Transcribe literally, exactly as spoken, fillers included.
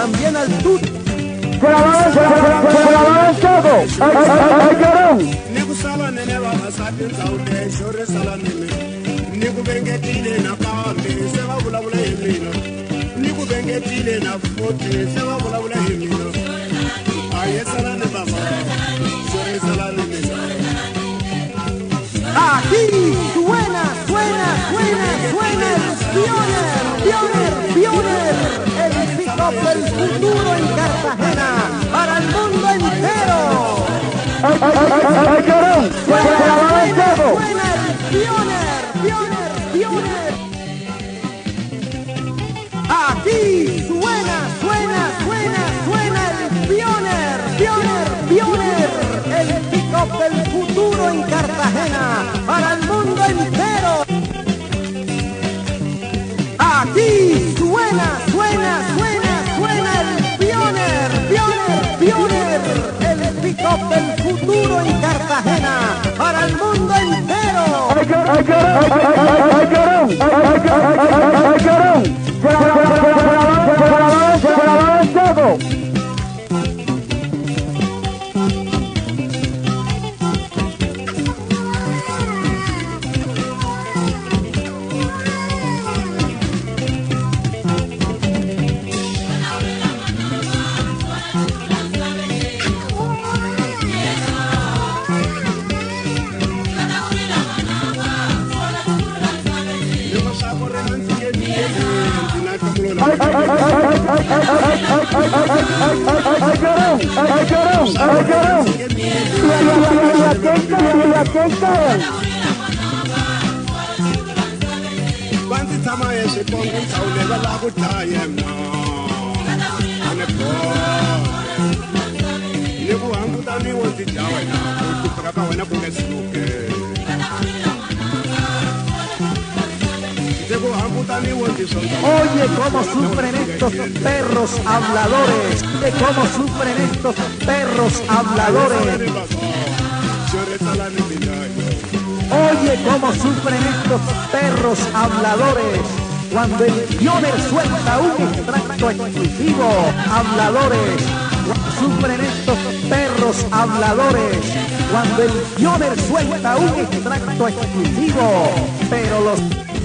también al tut. Se la van, se la van, se la van todo. ¡Ay, ay, ay, carón! Niku sala nene baba satin saude shore sala nene. Niku benge tile na kambe se wa bula bula yemino. Niku benge tile na fote se wa bula bula yemino. Aye sala ne baba shore sala nene. Aquí suena, suena, suena, suena el Pioner, Pioner, Pioner, el pick-up del futuro en Cartagena, para el mundo entero. ¡Ay, ay, ay, ay, carón! ¡Se la van todo! Suena el Pioner, Pioner, Pioner. Aquí suena, suena, suena, suena el Pioner, Pioner, Pioner, el pick-up del futuro en Cartagena, para el mundo entero. Aquí suena, suena, suena, suena el Pioner, Pioner, Pioner, el pick-up del futuro en Cartagena, para el mundo entero. ¡Ay, carón! ¡Ay, carón! ¡Ay, carón! ¡Ay, carón! ¡Se la van, se la van, se la van, se la van todo! ¡Ay, ay, ay, ay, ay, ay, ay, carón! ¡Ay, carón! ¡Ay, carón! ¡Y a quién caen! ¡Y a quién caen! Kwanzi tama yeshe kongu saude bala kutayem no. Ane po. Niku hangu tani wanti jawa na. Kutupraka wana kunesuke. Oye cómo sufren estos perros habladores, oye cómo sufren estos perros habladores. Oye cómo sufren estos perros habladores. Cuando el Pioner suelta un extracto exclusivo, habladores. Sufren estos perros habladores. Cuando el Pioner suelta un extracto exclusivo, pero los